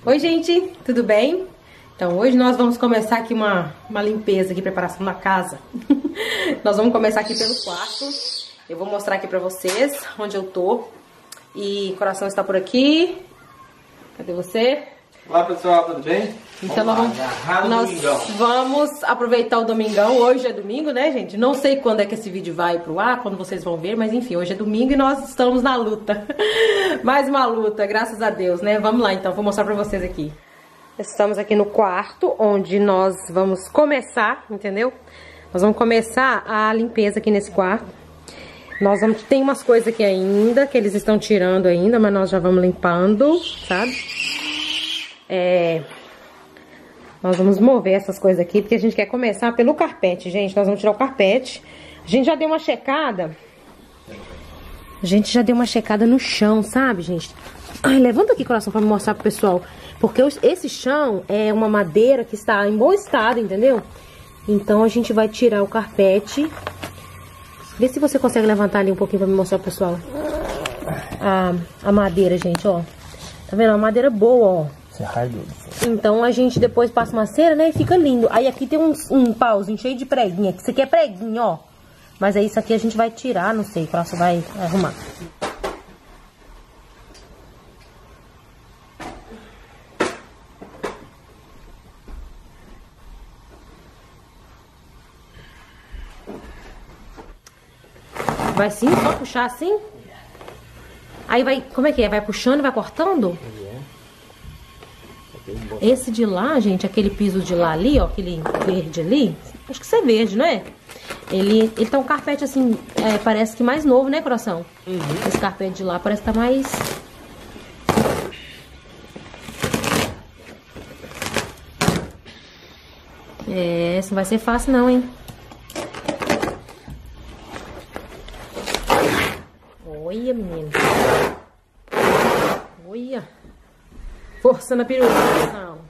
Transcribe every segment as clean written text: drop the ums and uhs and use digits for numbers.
Oi, gente, tudo bem? Então, hoje nós vamos começar aqui uma limpeza aqui, preparação da casa. Nós vamos começar aqui pelo quarto. Eu vou mostrar aqui pra vocês onde eu tô. E o Coração está por aqui. Cadê você? Olá, pessoal, tudo bem? Então nós vamos aproveitar o domingão. Hoje é domingo, né, gente? Não sei quando é que esse vídeo vai pro ar, quando vocês vão ver, mas enfim, hoje é domingo e nós estamos na luta. Mais uma luta, graças a Deus, né? Vamos lá, então, vou mostrar pra vocês aqui. Estamos aqui no quarto, onde nós vamos começar, entendeu? Nós vamos começar a limpeza aqui nesse quarto. Tem umas coisas aqui ainda, que eles estão tirando ainda, mas nós já vamos limpando, sabe? Nós vamos mover essas coisas aqui, porque a gente quer começar pelo carpete, gente. Nós vamos tirar o carpete. A gente já deu uma checada. No chão, sabe, gente? Ai, levanta aqui, Coração, pra me mostrar pro pessoal. Porque esse chão é uma madeira que está em bom estado, entendeu? Então a gente vai tirar o carpete. Vê se você consegue levantar ali um pouquinho pra me mostrar pro pessoal. A madeira, gente, ó. Tá vendo? Uma madeira boa, ó. Então a gente depois passa uma cera, né? E fica lindo. Aí aqui tem um pauzinho cheio de preguinha. Isso aqui é preguinho, ó. Mas aí isso aqui a gente vai tirar, não sei. O Coração vai arrumar. Vai sim? Só puxar assim? Aí vai... Como é que é? Vai puxando e vai cortando? Esse de lá, gente, aquele piso de lá ali, ó, aquele verde ali, acho que isso é verde, não é? Ele tá um carpete assim, parece que mais novo, né, Coração? Uhum. Esse carpete de lá parece que tá mais... Isso não vai ser fácil não, hein? Olha, menino. Olha. Forçando a peruca. Não.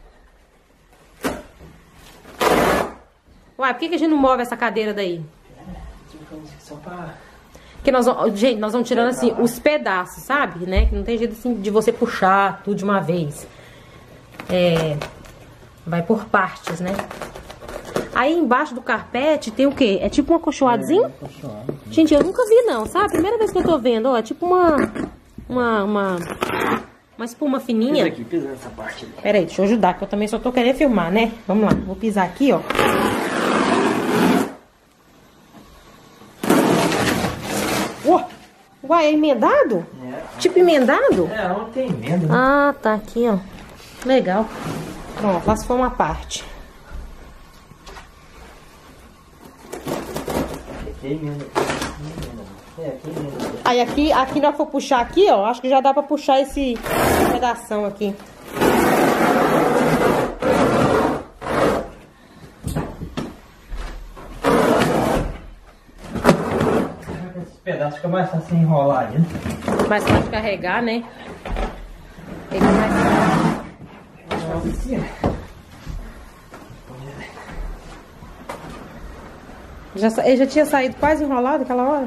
Uai, por que a gente não move essa cadeira daí? Só pra... Porque gente, nós vamos tirando assim os pedaços, sabe? Né? Que não tem jeito assim de você puxar tudo de uma vez. Vai por partes, né? Aí embaixo do carpete tem o quê? É tipo um acolchoadozinho? Acolchoado. Gente, eu nunca vi não, sabe? Primeira vez que eu tô vendo, ó. É tipo uma espuma fininha. Pisa aqui, pisa nessa parte ali. Pera aí, deixa eu ajudar, que eu também só tô querendo filmar, né? Vamos lá, vou pisar aqui, ó. Uai, é emendado? Tipo emendado? Não tem emenda, né? Ah, tá aqui, ó. Legal. Pronto, lá se for uma parte. Aqui é emenda. Aí aqui nós for puxar aqui, ó. Acho que já dá pra puxar esse pedação aqui. Esse pedaço fica mais fácil enrolar ali, né? Mais fácil de carregar, né? Fica mais fácil. Ele já tinha saído quase enrolado aquela hora?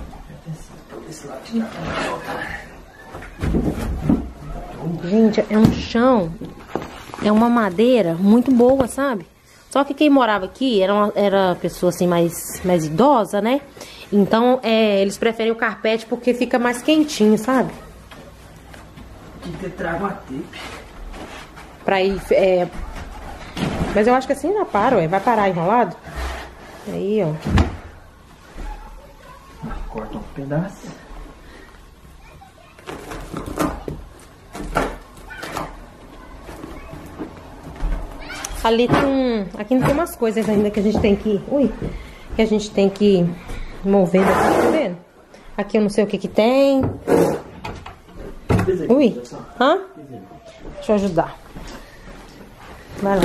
Gente, é um chão, é uma madeira muito boa, sabe? Só que quem morava aqui era pessoa assim mais idosa, né? Então eles preferem o carpete porque fica mais quentinho, sabe? Tem que tragar uma tape. Pra ir... Mas eu acho que assim ainda para, ué. Vai parar enrolado? Aí, ó. Corta um pedaço. Ali tem aqui não tem umas coisas ainda que a gente tem que... Que a gente tem que mover daqui, tá vendo? Aqui eu não sei o que tem. Ui. Hã? Deixa eu ajudar. Vai lá.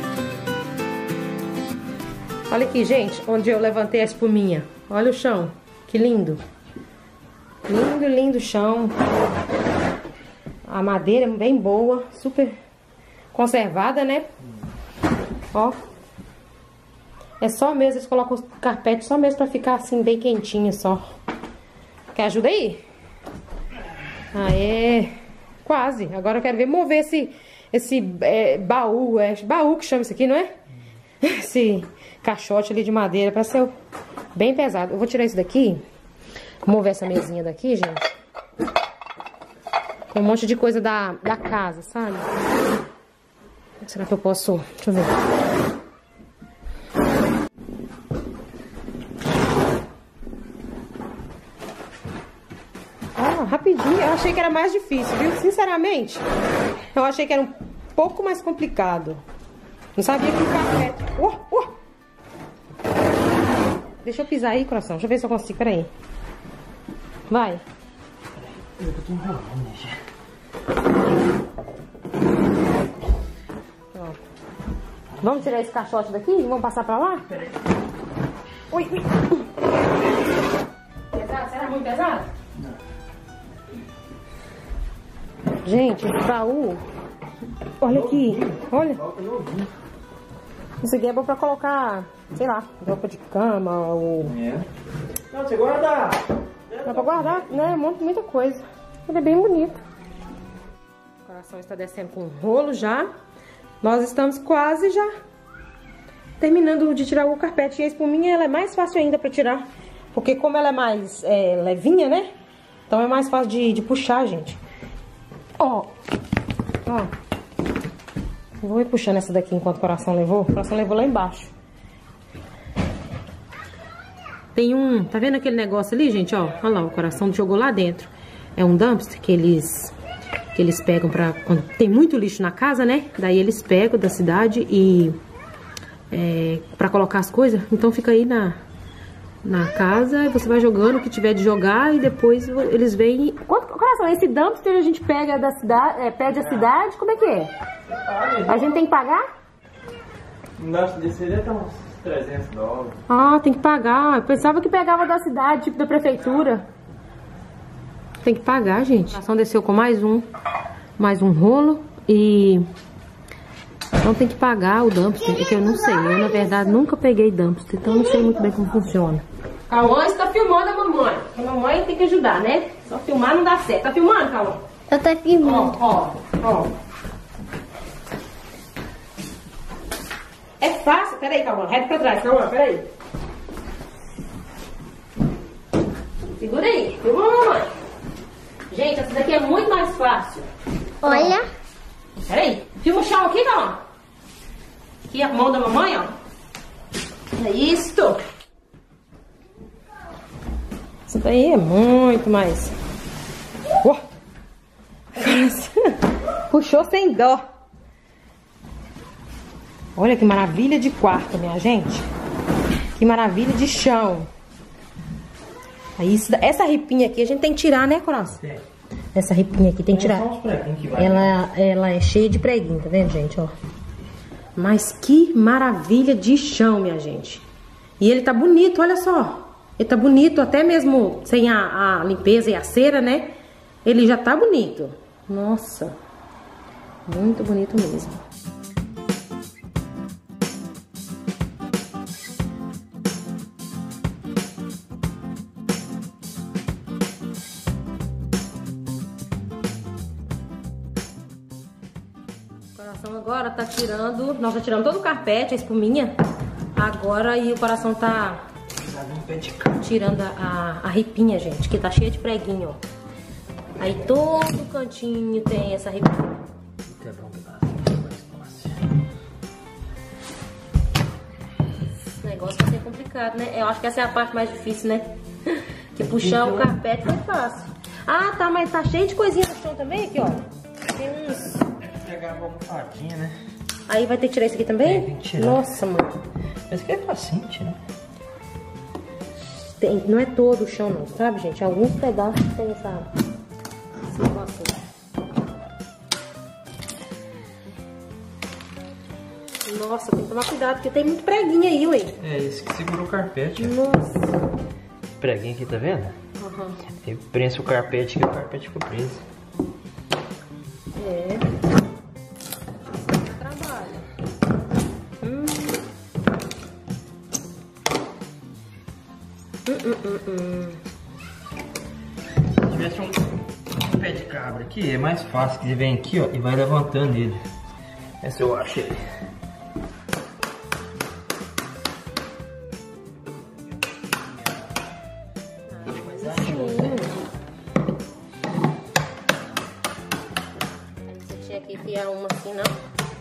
Olha aqui, gente, onde eu levantei a espuminha. Olha o chão. Que lindo. Lindo, lindo chão. A madeira é bem boa, super conservada, né? Ó. É só mesmo, eles colocam os carpetes só mesmo pra ficar assim bem quentinho só. Quer ajuda aí? Ah, é. Quase. Agora eu quero ver mover esse baú. É baú que chama isso aqui, não é? Esse caixote ali de madeira. Parece ser bem pesado. Eu vou tirar isso daqui. Vou mover essa mesinha daqui, gente. Tem um monte de coisa da casa, sabe? Será que eu posso... Deixa eu ver. Rapidinho, eu achei que era mais difícil, viu? Sinceramente, eu achei que era um pouco mais complicado. Não sabia que o carpete... Deixa eu pisar aí, coração. Deixa eu ver se eu consigo, peraí. Vai. Eu tô enrolando, já. Vamos tirar esse caixote daqui e vamos passar pra lá? Peraí. Ui. Pesado? Será muito pesado? Não. Gente, esse baú. Olha aqui. Olha. Isso aqui é bom pra colocar, sei lá, roupa de cama ou... Não, você guarda. Dá pra guardar, né? Muita coisa. Ele é bem bonito. O coração está descendo com um rolo já. Nós estamos quase já terminando de tirar o carpete. E a espuminha, ela é mais fácil ainda pra tirar. Porque como ela é mais levinha, né? Então é mais fácil de puxar, gente. Ó. Vou ir puxando essa daqui enquanto o coração levou. O coração levou lá embaixo. Tem um... Tá vendo aquele negócio ali, gente? Ó, olha lá, o coração jogou lá dentro. É um dumpster que eles pegam pra... Quando tem muito lixo na casa, né? Daí eles pegam da cidade e... pra colocar as coisas. Então fica aí na casa e você vai jogando o que tiver de jogar e depois eles vêm... Coração, esse dumpster a gente pega da cidade, pede a cidade, como é que é? A gente tem que pagar? Um dumpster desse aí deve estar uns $300. Ah, tem que pagar. Eu pensava que pegava da cidade, tipo da prefeitura. Tem que pagar, gente. A ação desceu com mais um rolo e... Então tem que pagar o dumpster, é que eu não sei. Eu, na verdade, nunca peguei dumpster, então não sei muito bem como funciona. Cauã está filmando a mamãe. A mamãe tem que ajudar, né? Só filmar não dá certo. Tá filmando, Cauã? Eu tô filmando. Ó. É fácil. Peraí, Cauã. Reto pra trás, Cauã. Peraí. Segura aí. Filma a mamãe. Gente, essa daqui é muito mais fácil. Olha. Peraí. Filma o chão aqui, Cauã. Aqui a mão da mamãe, ó. É isto. Isso daí é muito mais... Puxou sem dó. Olha que maravilha de quarto, minha gente. Que maravilha de chão. Aí, essa ripinha aqui a gente tem que tirar, né, coração? Essa ripinha aqui tem que tirar. Ela é cheia de preguinho, tá vendo, gente? Ó. Mas que maravilha de chão, minha gente. E ele tá bonito, olha só. Ele tá bonito, até mesmo sem a limpeza e a cera, né? Ele já tá bonito. Nossa. Muito bonito mesmo. O coração agora tá tirando... Nós já tiramos todo o carpete, a espuminha. Agora e o coração tá... tirando a ripinha, gente, que tá cheia de preguinho, ó. Aí todo cantinho tem essa ripinha. Esse negócio vai ser complicado, né? Eu acho que essa é a parte mais difícil, né? Que puxar o carpete é fácil. Ah, tá, mas tá cheio de coisinha no chão também aqui, ó. Tem uns... Pegar uma almofadinha, né? Aí vai ter que tirar isso aqui também? Tem que tirar. Nossa, mano. Esse aqui é facinho, né? Não é todo o chão não, sabe, gente? Alguns pedaços tem esse negócio. Nossa, tem que tomar cuidado, porque tem muito preguinho aí, ué. É esse que segura o carpete. Nossa. preguinhos aqui, tá vendo? Uhum. Aí prensa o carpete, que o carpete ficou preso. É. Trabalho. Se tivesse um pé de cabra aqui, é mais fácil, que ele vem aqui, ó, e vai levantando ele. Essa eu acho ele. Você tinha que enfiar uma assim, não?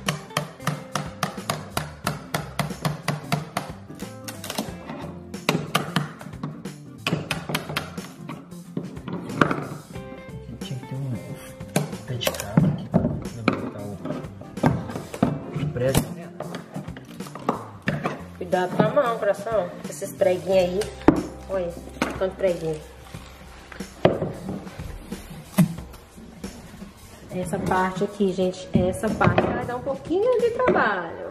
Tinha que ter um pé de cabra aqui pra levantar o preso, tá vendo? Cuidado com a mão, coração. Esses preguinhos aí. Olha, quanto preguinho. Essa parte aqui, gente, essa parte vai dar um pouquinho de trabalho.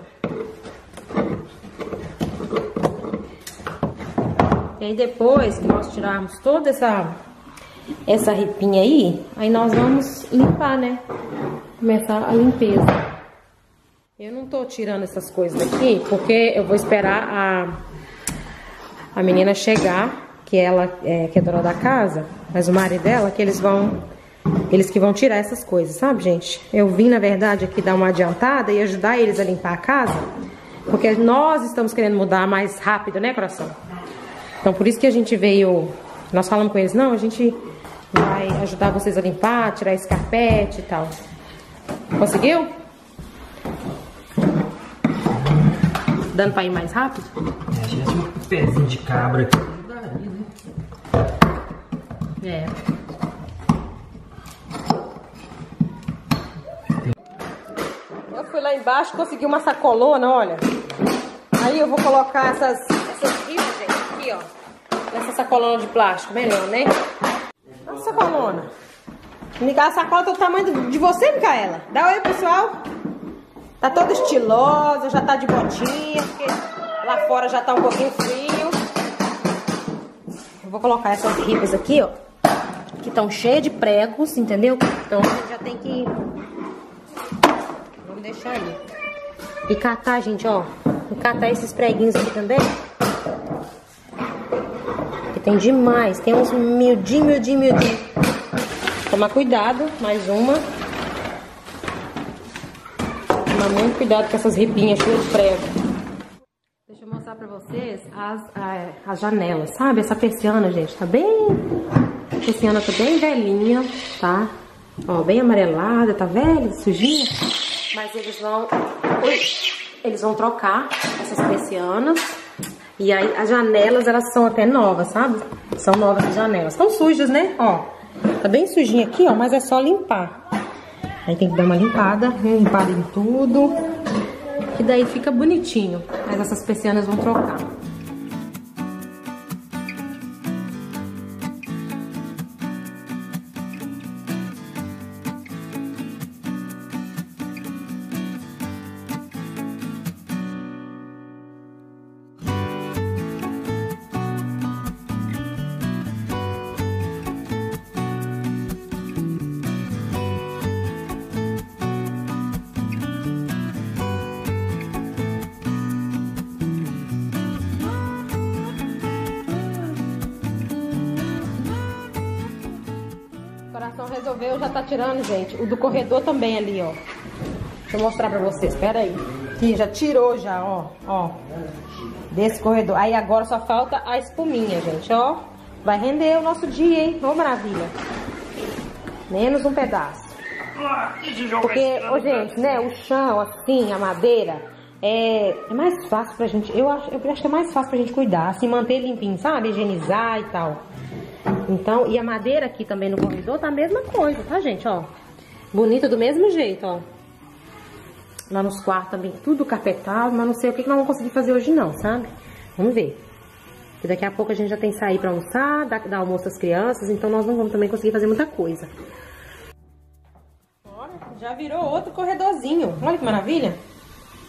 E aí depois que nós tirarmos toda essa ripinha aí nós vamos limpar, né? Começar a limpeza. Eu não tô tirando essas coisas daqui porque eu vou esperar a menina chegar, que ela que é dona da casa, mas o marido dela, que eles que vão tirar essas coisas, sabe, gente? Eu vim, na verdade, aqui dar uma adiantada e ajudar eles a limpar a casa, porque nós estamos querendo mudar mais rápido, né, coração? Então, por isso que a gente veio, nós falamos com eles, não, a gente vai ajudar vocês a limpar, tirar esse carpete e tal. Conseguiu? Dando pra ir mais rápido? Se tivesse um pezinho de cabra aqui, ajudaria, né? É. Eu fui lá embaixo, consegui uma sacolona, olha. Aí eu vou colocar essas ripas, gente, aqui, ó. Nessa sacolona de plástico, melhor, né? Olha a sacolona. A sacola tá do tamanho de você, Micaela. Dá oi, pessoal. Tá toda estilosa, já tá de botinha, porque lá fora já tá um pouquinho frio. Eu vou colocar essas ripas aqui, ó, que estão cheias de pregos, entendeu? Então a gente já tem que... Vamos deixar ali. E catar, gente, ó. E catar esses preguinhos aqui também. Que tem demais. Tem uns miudinho. Tomar cuidado, mais uma. Tomar muito cuidado com essas ripinhas cheias de prego. Deixa eu mostrar pra vocês as janelas, sabe? Essa persiana, gente, tá bem... A persiana tá bem velhinha, tá? Ó, bem amarelada, tá velha, sujinha. Mas eles vão trocar essas persianas. E aí as janelas, elas são até novas, sabe? São novas as janelas. Estão sujas, né? Ó, tá bem sujinha aqui, ó, mas é só limpar. Aí tem que dar uma limpada em tudo. Que daí fica bonitinho. Mas essas persianas vão trocar. O coração resolveu, já tá tirando, gente. O do corredor também ali, ó. Deixa eu mostrar pra vocês, pera aí. Aqui, já tirou já, ó. Desse corredor. Aí agora só falta a espuminha, gente, ó. Vai render o nosso dia, hein? Ô, maravilha. Menos um pedaço. Porque, ô, gente, né, o chão, assim, a madeira, é mais fácil pra gente, eu acho que é mais fácil pra gente cuidar, assim, manter limpinho, sabe? Higienizar e tal. Então, e a madeira aqui também no corredor tá a mesma coisa, tá, gente, ó. Bonita do mesmo jeito, ó. Lá nos quartos também, tudo carpetado, mas não sei o que nós vamos conseguir fazer hoje não, sabe? Vamos ver. Porque daqui a pouco a gente já tem que sair pra almoçar, dar almoço às crianças, então nós não vamos também conseguir fazer muita coisa. Olha, já virou outro corredorzinho. Olha que maravilha.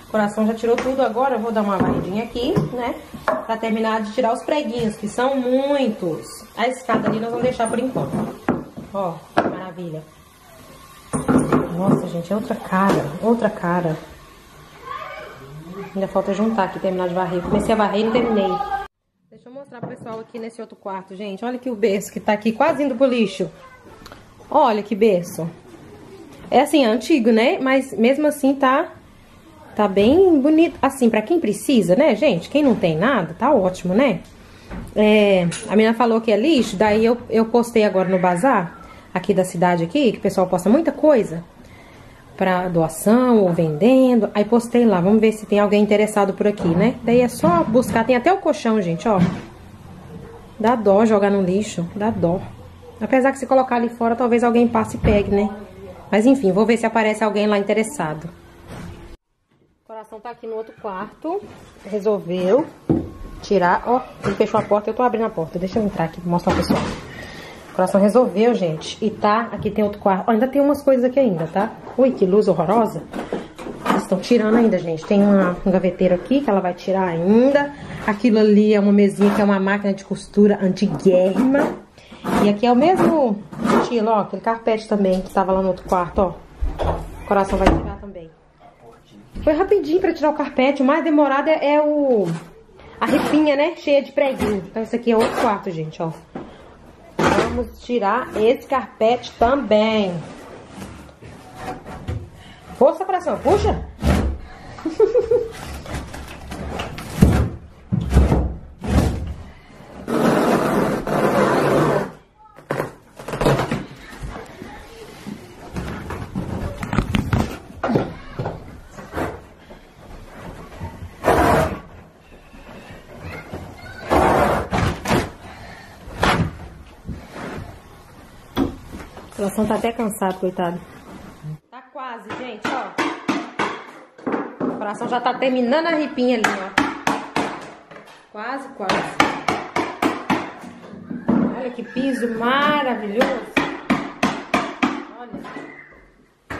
O Coração já tirou tudo, agora eu vou dar uma varridinha aqui, né? Pra terminar de tirar os preguinhos, que são muitos. A escada ali nós vamos deixar por enquanto. Ó, maravilha. Nossa, gente, é outra cara, outra cara. Ainda falta juntar aqui, terminar de varrer. Comecei a varrer e não terminei. Deixa eu mostrar pro pessoal aqui nesse outro quarto, gente. Olha aqui o berço que tá aqui quase indo pro lixo. Olha que berço. É assim, é antigo, né? Mas mesmo assim tá bem bonito. Assim, pra quem precisa, né, gente? Quem não tem nada, tá ótimo, né? A menina falou que é lixo, daí eu postei agora no bazar, aqui da cidade aqui, que o pessoal posta muita coisa pra doação ou vendendo. Aí postei lá, vamos ver se tem alguém interessado por aqui, né? Daí é só buscar, tem até o colchão, gente, ó. Dá dó jogar no lixo, dá dó. Apesar que se colocar ali fora, talvez alguém passe e pegue, né? Mas enfim, vou ver se aparece alguém lá interessado. O Coração tá aqui no outro quarto, resolveu tirar, ó, ele fechou a porta, eu tô abrindo a porta, deixa eu entrar aqui pra mostrar pro pessoal. O Coração resolveu, gente, e tá, aqui tem outro quarto, ó, ainda tem umas coisas aqui ainda, tá? Ui, que luz horrorosa. Eles estão tirando ainda, gente, tem um gaveteiro aqui que ela vai tirar ainda. Aquilo ali é uma mesinha que é uma máquina de costura antiguérrima. E aqui é o mesmo estilo, ó, aquele carpete também que tava lá no outro quarto, ó. O Coração vai tirar também. Foi rapidinho pra tirar o carpete, o mais demorado é a ripinha, né, cheia de preguinho. Então esse aqui é outro quarto, gente, ó. Vamos tirar esse carpete também. Força, Coração, puxa! O Coração tá até cansado, coitado. Tá quase, gente, ó. O Coração já tá terminando a ripinha ali, ó. Quase, quase. Olha que piso maravilhoso. Olha.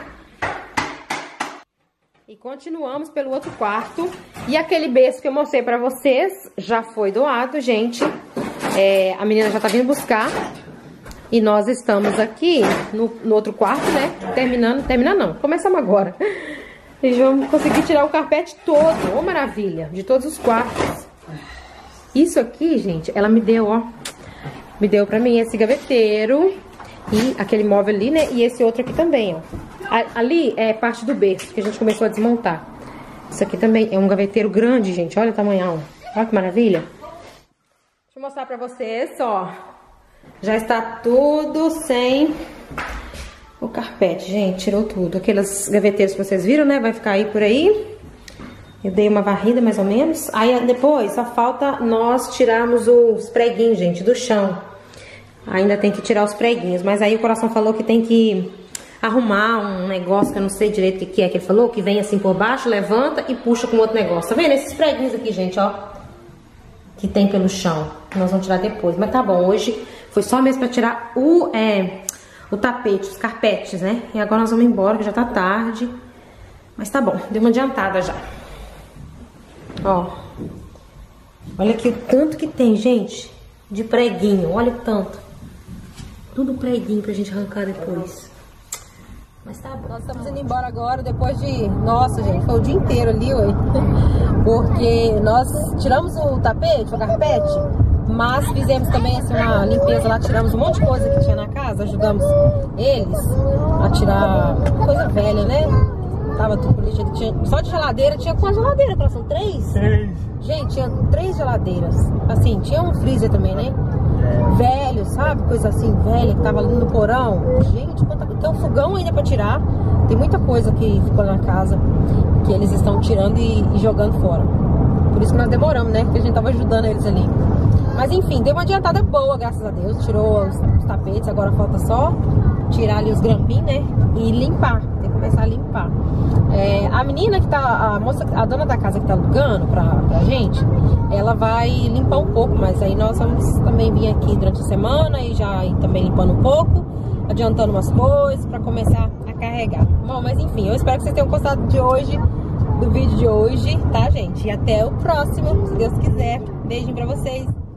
E continuamos pelo outro quarto. E aquele berço que eu mostrei pra vocês já foi doado, gente. A menina já tá vindo buscar. E nós estamos aqui no outro quarto, né? Terminando não, começamos agora. E vamos conseguir tirar o carpete todo, ô maravilha, de todos os quartos. Isso aqui, gente, ela me deu, ó. Me deu pra mim esse gaveteiro e aquele móvel ali, né? E esse outro aqui também, ó. Ali é parte do berço que a gente começou a desmontar. Isso aqui também é um gaveteiro grande, gente, olha o tamanhão. Olha que maravilha. Deixa eu mostrar pra vocês, ó. Já está tudo sem o carpete, gente, tirou tudo. Aqueles gaveteiros que vocês viram, né, vai ficar aí por aí. Eu dei uma varrida mais ou menos. Aí depois só falta nós tirarmos os preguinhos, gente, do chão. Ainda tem que tirar os preguinhos, mas aí o Coração falou que tem que arrumar um negócio que eu não sei direito o que é que ele falou, que vem assim por baixo, levanta e puxa com outro negócio. Tá vendo esses preguinhos aqui, gente, ó, que tem pelo chão, que nós vamos tirar depois. Mas tá bom, hoje foi só mesmo pra tirar o tapete, os carpetes, né? E agora nós vamos embora, que já tá tarde. Mas tá bom, deu uma adiantada já. Ó. Olha aqui o tanto que tem, gente, de preguinho. Olha o tanto. Tudo preguinho pra gente arrancar depois. Mas tá bom. Nós estamos indo embora agora, depois de... Nossa, gente, foi o dia inteiro ali, oi. Porque nós tiramos o tapete, o carpete, mas fizemos também assim, uma limpeza lá, tiramos um monte de coisa que tinha na casa, ajudamos eles a tirar coisa velha, né? Tava tudo lixo, só de geladeira, tinha quantas geladeiras, Coração? 3? 3. Gente, tinha 3 geladeiras. Assim, tinha um freezer também, né? Velho, sabe? Coisa assim, velha, que tava ali no porão. Gente, tem um fogão ainda pra tirar. Tem muita coisa que ficou na casa que eles estão tirando e jogando fora. Por isso que nós demoramos, né? Porque a gente tava ajudando eles ali. Mas enfim, deu uma adiantada boa, graças a Deus. Tirou os tapetes, agora falta só tirar ali os grampinhos, né? E limpar. Tem que começar a limpar. A menina que tá, a dona da casa que tá alugando pra gente, ela vai limpar um pouco, mas aí nós vamos também vir aqui durante a semana e já ir também limpando um pouco, adiantando umas coisas pra começar a carregar. Bom, mas enfim, eu espero que vocês tenham gostado de hoje. do vídeo de hoje, tá, gente? E até o próximo, se Deus quiser. Beijinho pra vocês.